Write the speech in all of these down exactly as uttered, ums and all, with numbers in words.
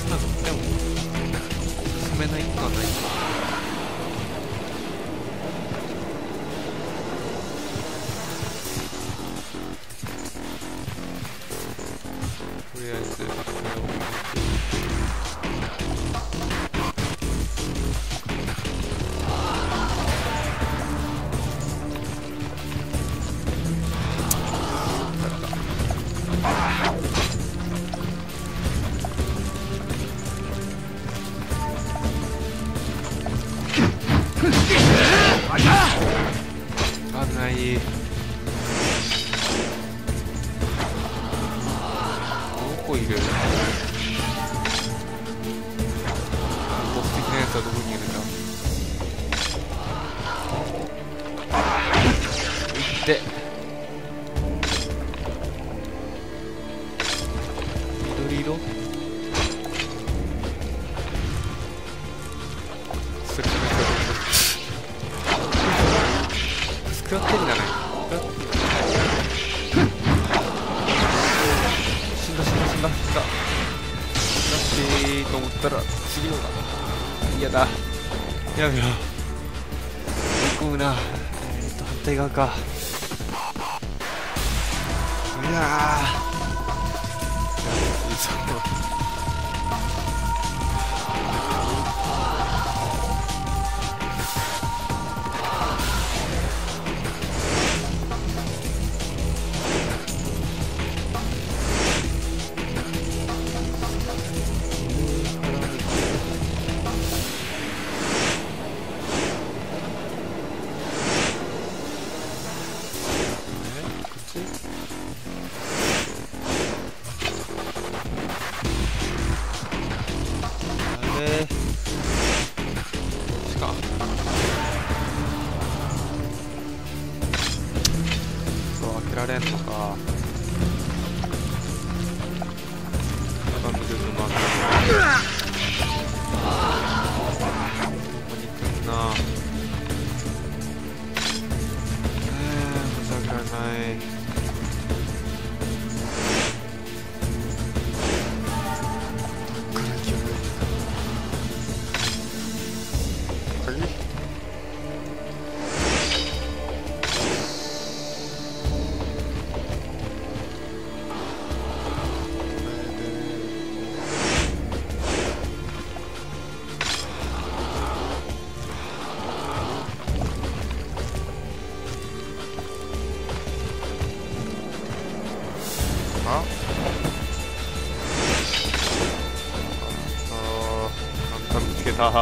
なんかでも進めないことはないか。とりあえずこれを危ない。どこいる？ボス的なやつはどこにいるんだ？いって緑色？それ食らってんじゃない？死んだ死んだ死んだ死んだ。死んだしと思ったら次のが嫌だ。やめろ。追い込むな。えっと反対側か。いやーられんのか。まだ見るのもある。ここに来んな。えー、申し訳ない。どっから行けばいいか。はい。ああー、なんか見つけた。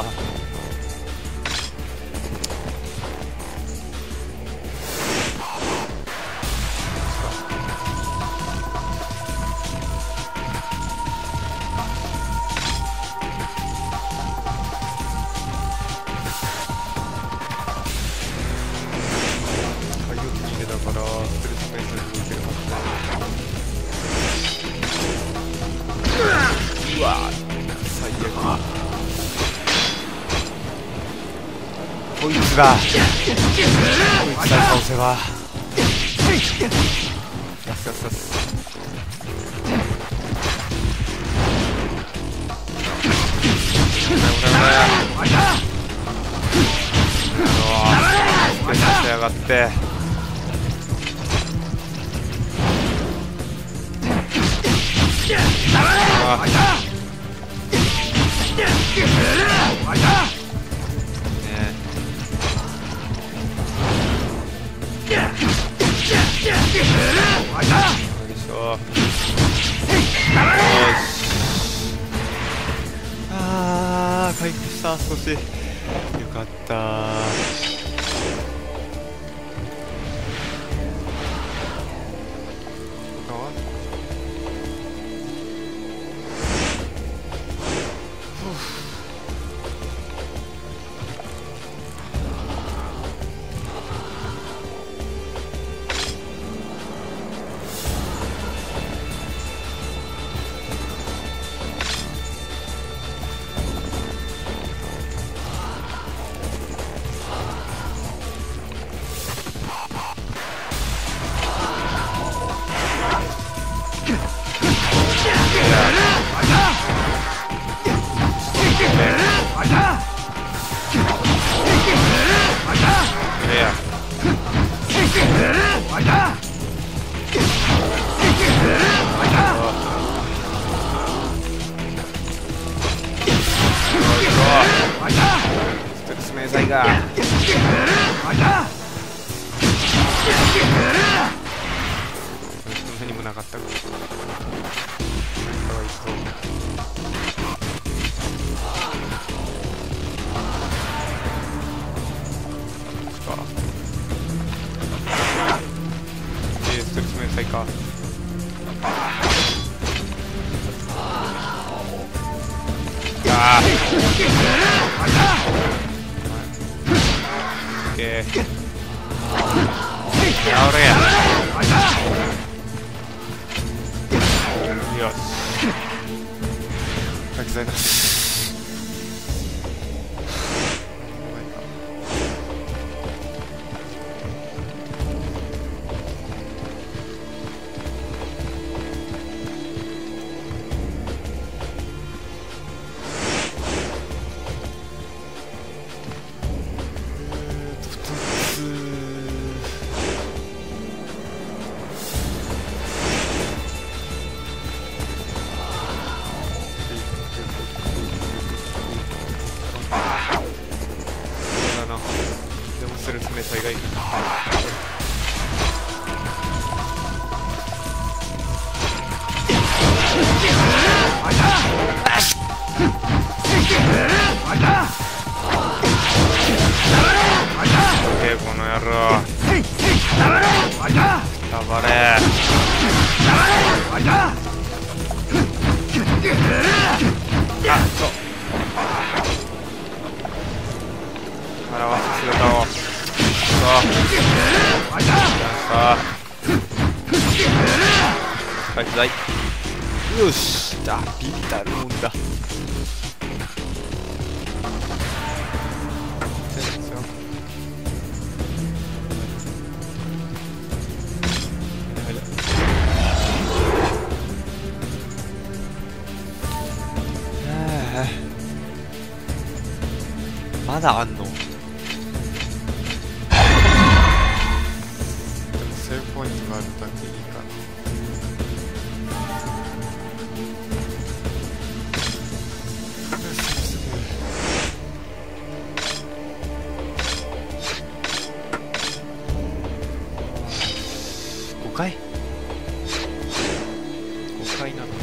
太陽に入れだからストレスメイトに向けるはずだ。うわ最悪。こいつだ。こいつだ倒せば。ガスガスガス。おらおら。うわスペシャルしやがって。ああ回復した。少しよかった。 れや。ステルス迷彩が何もなかったか。かわいそう。えー、ステルス迷彩か。あーオッケー。やおれや。よし。書き材なし。でもステルス迷彩がいる。えー、この野郎。たばれ。あっと表す姿を。書き材。よし。あ、ビビたるもんだ。まだあんの？でもセーブポイントがあるだけいいかな。ごかい？ごかいなのか。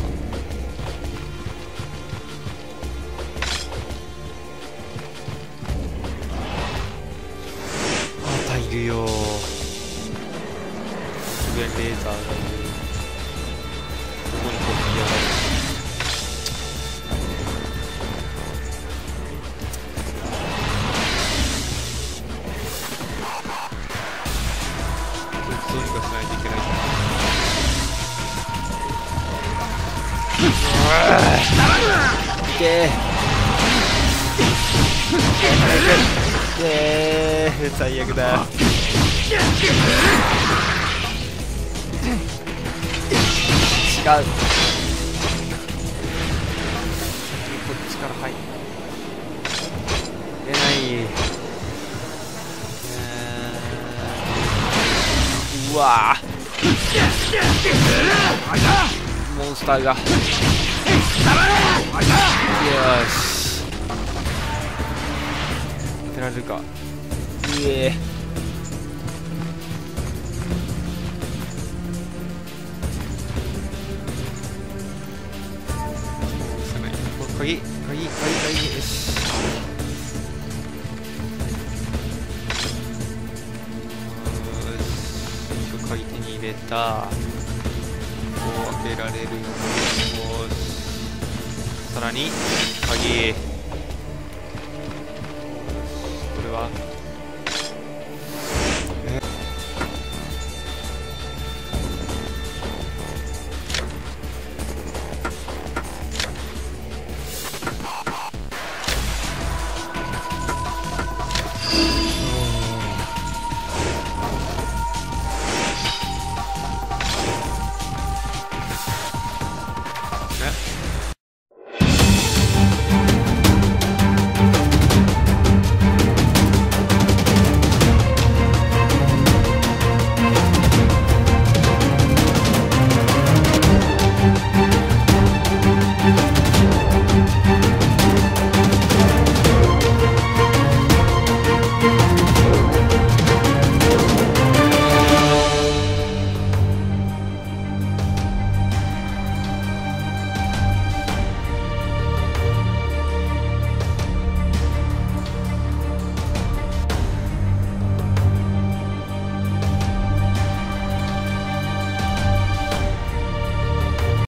いるよー。不便レーザーがいる。ここにこうやがる。どうにかしないといけないから。いけー。えー、最悪だ。違う。こっちから入る。出ない。うわー。モンスターが。よし。当てられるか。うえー。鍵、鍵、鍵、鍵、よし。鍵手に入れた。こう開けられる。よし。さらに、鍵。これは。